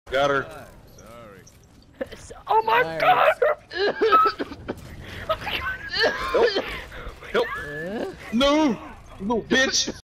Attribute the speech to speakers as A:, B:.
A: Got her.
B: Sorry.
C: Oh my
B: Alright.
C: god!
A: Help! Help! No! You little bitch!